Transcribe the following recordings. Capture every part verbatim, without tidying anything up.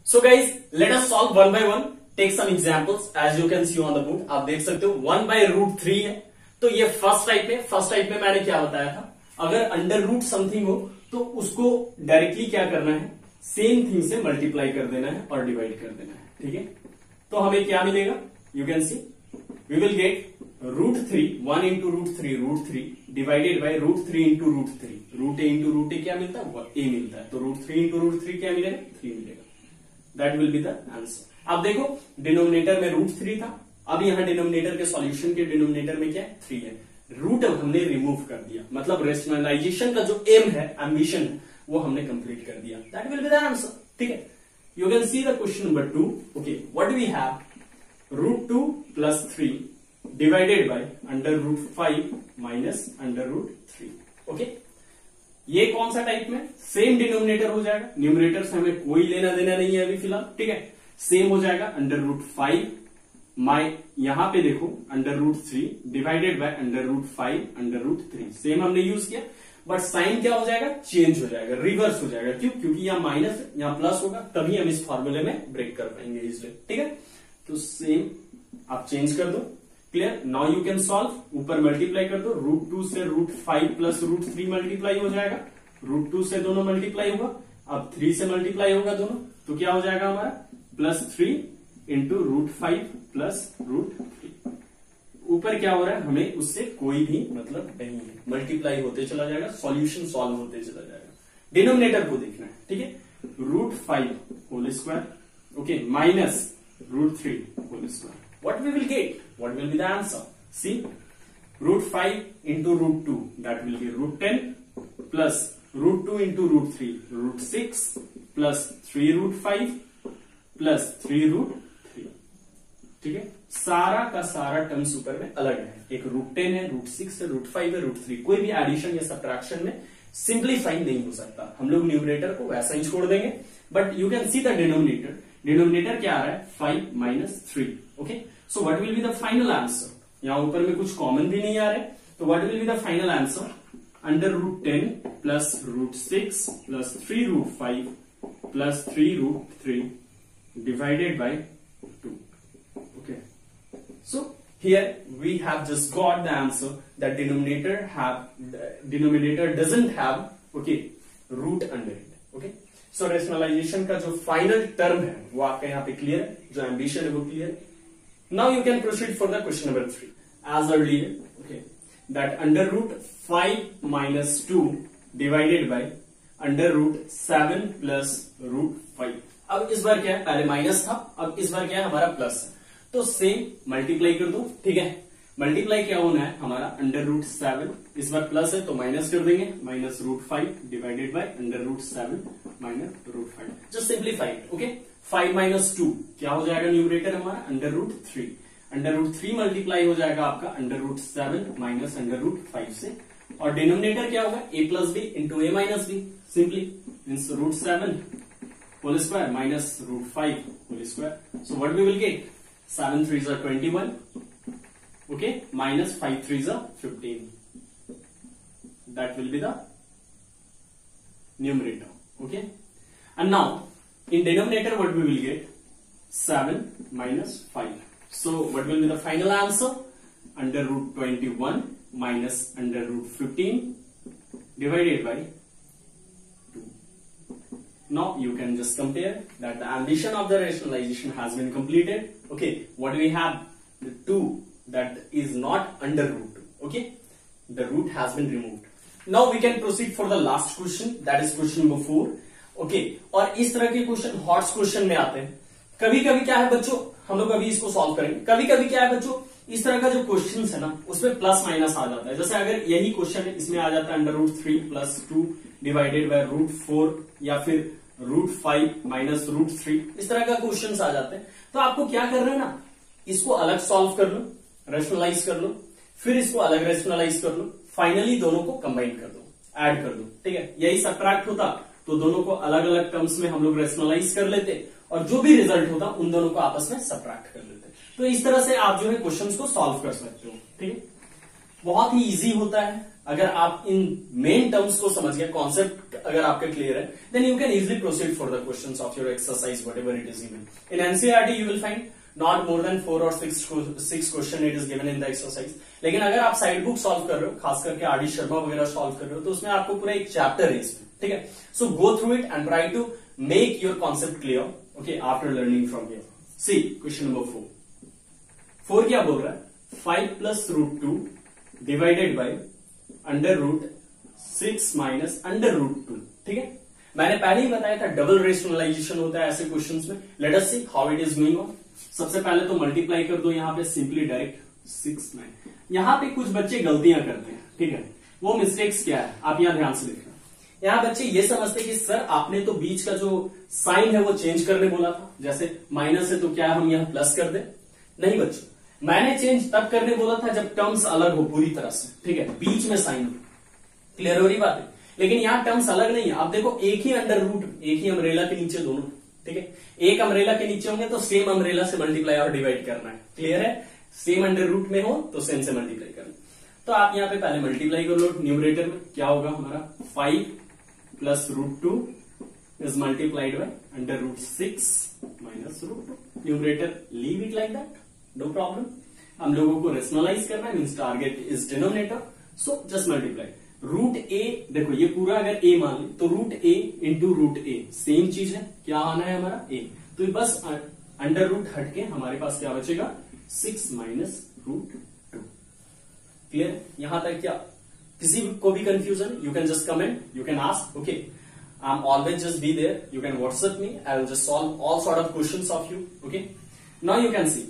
So guys, let us solve one by one. Take some examples as you can see on the board. आप देख सकते हो one by root three है, तो ये first type में फर्स्ट टाइप में मैंने क्या बताया था, अगर अंडर रूट समथिंग हो तो उसको डायरेक्टली क्या करना है, सेम थिंग से मल्टीप्लाई कर देना है और डिवाइड कर देना है. ठीक है, तो हमें क्या मिलेगा, you can see we will get root three one into root three root three divided by root three into root three. Root A into root A क्या मिलता है, ए मिलता है, तो root three into root three क्या मिलेगा, three मिलेगा. That will be the answer. अब देखो डिनोमिनेटर में रूट थ्री था, अब यहां डिनोमिनेटर के सॉल्यूशन के डिनोमिनेटर में क्या है, थ्री है. रूट हमने रिमूव कर दिया, मतलब रेशनलाइजेशन का जो एम है, एम्बिशन है, वो हमने कंप्लीट कर दिया. That will be the answer. ठीक है, you can see the question number two. Okay, what do we have, root two plus three divided by under root five minus under root three. Okay, ये कौन सा type में, same denominator हो जाएगा, numerator से हमें कोई लेना देना नहीं है अभी फिलहाल. ठीक है, सेम हो जाएगा अंडर रूट फाइव माई, यहां पे देखो under root three divided by under root five under root three. Same हमने यूज किया, बट साइन क्या हो जाएगा, चेंज हो जाएगा, रिवर्स हो जाएगा. क्यों, क्योंकि यहाँ माइनस यहाँ प्लस होगा, तभी हम इस फॉर्मूले में ब्रेक कर पाएंगे इसलिए. ठीक है, तो सेम आप चेंज कर दो. Clear, now you can solve. ऊपर मल्टीप्लाई कर दो, रूट टू से root five plus root three multiply हो जाएगा, रूट टू से दोनों मल्टीप्लाई होगा, अब थ्री से मल्टीप्लाई होगा दोनों, तो क्या हो जाएगा हमारा, plus three into root five plus root three. ऊपर क्या हो रहा है, हमें उससे कोई भी मतलब नहीं है, मल्टीप्लाई होते चला जाएगा, सॉल्यूशन सॉल्व होते चला जाएगा. डिनोमिनेटर को देखना है. ठीक है, root five whole square, okay, minus root three whole square. What we will get? What will be the answer? See, root five into root two, that will be root ten plus root two into root three, root six plus three root five plus three root three. ठीक है, सारा का सारा terms ऊपर में अलग है. एक रूट टेन है, रूट सिक्स है, रूट फाइव है, रूट थ्री. कोई भी एडिशन या सब्ट्रैक्शन में सिंप्लीफाई नहीं हो सकता. हम लोग न्यूमरेटर को वैसा ही छोड़ देंगे, but you can see the denominator. Denominator क्या आ रहा है, five minus three. Okay, so what will be the final answer. यहां ऊपर में कुछ कॉमन भी नहीं आ रहा है, तो what will be the final answer, under root ten plus root six plus three root five plus three root three divided by two. Okay, so here we have just got the answer that denominator have denominator doesn't have okay root under it. Okay, so rationalization का जो final term है वो आपका यहाँ पे clear है, जो ambition है वो clear है. Now you can proceed for the question number three as earlier. Okay, that under root five minus two divided by under root seven plus root five. अब इस बार क्या है, पहले माइनस था, अब इस बार क्या है, हमारा प्लस है, तो सेम मल्टीप्लाई कर दो. ठीक है, मल्टीप्लाई क्या होना है हमारा, अंडर रूट सेवन, इस बार प्लस है तो माइनस कर देंगे, minus root five divided by under root seven minus root five. Just simplify. Okay, five minus two क्या हो जाएगा, न्यूमरेटर हमारा under root three. Under root three multiply हो जाएगा आपका under root seven minus under root five से, और denominator क्या होगा, A plus B into A minus B. Simply means root seven whole square minus root five whole square. So what we will gate, seven threes are twenty-one, okay, minus five threes are fifteen. That will be the numerator. Okay, and now in denominator what we will get, seven minus five. So what will be the final answer, under root twenty-one minus under root fifteen divided by two. Now you can just compare that the ambition of the rationalization has been completed. Okay, what do we have, the two that is not under root. Okay, the root has been removed. Now we can proceed for the last question, that is question number four. Okay, और इस तरह के question hots question में आते हैं. कभी कभी क्या है बच्चों, हम लोग अभी इसको सॉल्व करेंगे. कभी कभी क्या है बच्चों, इस तरह का जो क्वेश्चन है ना, उसमें प्लस माइनस आ जाता है. जैसे अगर यही क्वेश्चन है, इसमें आ जाता है under root three plus two divided by root four, या फिर root five minus root three, इस तरह का क्वेश्चन आ जाते हैं. तो आपको क्या करना है ना, इसको अलग सॉल्व कर लो, रेशनलाइज कर लो, फिर इसको अलग रेशनलाइज कर लो, फाइनली दोनों को कंबाइन कर दो, ऐड कर दो. ठीक है, यही सब्ट्रैक्ट होता तो दोनों को अलग अलग टर्म्स में हम लोग रेशनलाइज कर लेते, और जो भी रिजल्ट होता उन दोनों को आपस में सब्ट्रैक्ट कर लेते. तो इस तरह से आप जो है क्वेश्चंस को सॉल्व कर सकते हो. ठीक है, बहुत ही इजी होता है. अगर आप इन मेन टर्म्स को समझ गए, कॉन्सेप्ट अगर आपके क्लियर है, then you can easily proceed for the questions of your exercise whatever it is given in NCERT. You will find not more than four or six six question it is given in the exercise. लेकिन अगर आप side book solve कर रहे हो, खास करके are D Sharma वगैरह solve कर रहे हो, तो उसमें आपको पूरा एक चैप्टर है इसमें, ठीक है। So go through it and try to make your concept clear, okay, after learning from here. See question number four. Four क्या बोल रहा है? Five plus root two divided by under root six minus under root two, ठीक है। मैंने पहले ही बताया था डबल रेशनलाइजेशन होता है ऐसे क्वेश्चंस में। Let us see how it is going on. सबसे पहले तो मल्टीप्लाई कर दो यहां पे सिंपली डायरेक्ट सिक्स नाइन। यहां पे कुछ बच्चे गलतियां करते हैं, ठीक है। वो मिस्टेक्स क्या है आप यहां ध्यान से देखना। यहां बच्चे ये समझते कि सर आपने तो बीच का जो साइन है वो चेंज करने बोला था, जैसे माइनस है तो क्या हम यहां प्लस कर दें? नहीं बच्चों, मैंने चेंज तब करने बोला था जब टर्म्स अलग हो पूरी तरह से, ठीक है, बीच में साइन हो। क्लियर हो रही बात है? लेकिन यहां टर्म्स अलग नहीं है। आप देखो एक ही अंडर रूट, एक ही अम्ब्रेला के नीचे दोनों, ठीक है। एक अम्ब्रेला के नीचे होंगे तो सेम अम्ब्रेला से मल्टीप्लाई और डिवाइड करना है। क्लियर है? सेम अंडर रूट में हो तो सेम से मल्टीप्लाई करना। तो आप यहां पे पहले मल्टीप्लाई कर लो न्यूमरेटर में। क्या होगा हमारा? Five plus root two is multiplied by under root six minus root two. Numerator leave it like that, no problem. हम लोगों को रेशनलाइज करना है, means target is denominator, so just multiply. Root A, देखो ये पूरा अगर ए मान ले तो root A into root A same चीज है। क्या आना है हमारा? ए। तो बस अंडर रूट हटके हमारे पास क्या बचेगा? Six minus root two. Clear? यहां तक क्या किसी को भी confusion? You can just comment, you can ask, okay. I am always just be there, you can WhatsApp me, I will just solve all sort of questions of you, okay. Now you can see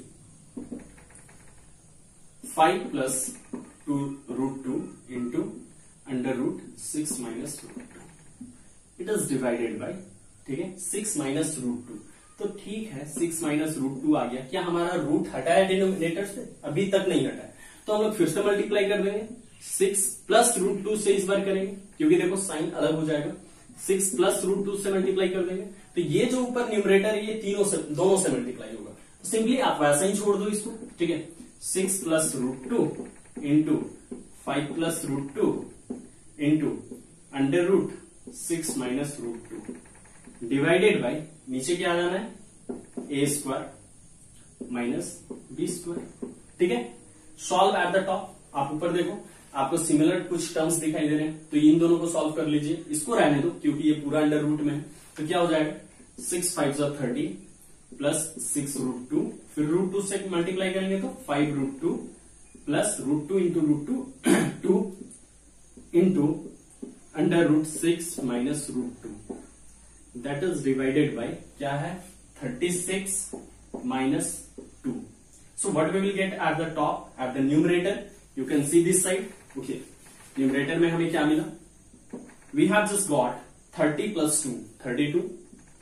five plus two root two into under root six minus root two, it is divided by, ठीक है, six minus root to. तो ठीक है, six minus root two आ गया। क्या हमारा root हटा है डिनोमिनेटर से? अभी तक नहीं हटा है, तो हम लोग फिर से मल्टीप्लाई कर देंगे। सिक्स प्लस रूट टू से इस बार करेंगे, क्योंकि देखो साइन अलग हो जाएगा। सिक्स प्लस रूट टू से मल्टीप्लाई कर देंगे, तो ये जो ऊपर न्यूमरेटर है ये तीनों से, दोनों से मल्टीप्लाई होगा। तो सिंपली आप वैसा ही छोड़ दो इसको, ठीक है। Six plus root two into five plus root two into under root six minus root two divided by, नीचे क्या आ जाना है? A square minus B square, ठीक है। Solve at the top. आप ऊपर देखो, आपको सिमिलर कुछ टर्म्स दिखाई दे रहे हैं, तो इन दोनों को सॉल्व कर लीजिए। इसको रहने दो क्योंकि ये पूरा अंडर रूट में है। तो क्या हो जाएगा? सिक्स फाइव जो thirty plus six root two, फिर रूट टू से मल्टीप्लाई करेंगे तो five root two plus root two into root two two into under root six minus root two, that is divided by क्या है? Thirty six minus two. So what we will get at the top, at the numerator, you can see this side, okay. Numerator में हमें क्या मिला? We have just got thirty plus two, thirty two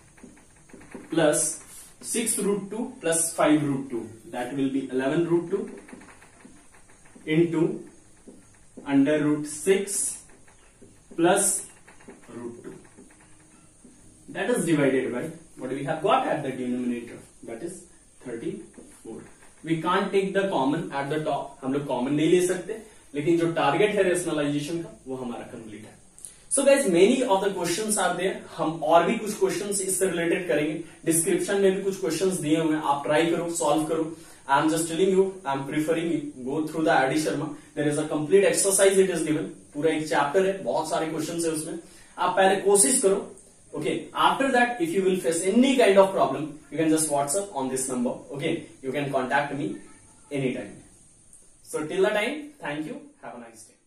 plus six root two plus five root two, that will be eleven root two into under root six plus root two, that is divided by what we have got at the denominator, that is thirty-four. We can't take the common at the top, हम लोग common नहीं ले सकते, लेकिन जो target है rationalisation का वो हमारा कंप्लीट है। So guys many of the questions are there. हम और भी कुछ क्वेश्चंस इससे रिलेटेड करेंगे, डिस्क्रिप्शन में भी कुछ क्वेश्चंस दिए हुए हैं, आप ट्राई करो, सॉल्व करो। I am just telling you, I am preferring you go through the R D Sharma, there is a complete exercise it is given. पूरा एक चैप्टर है, बहुत सारे क्वेश्चन है उसमें, आप पहले कोशिश करो, okay। After that, if you will face any kind of problem, you can just WhatsApp on this number, okay। You can contact me anytime. So till the time, thank you, have a nice day.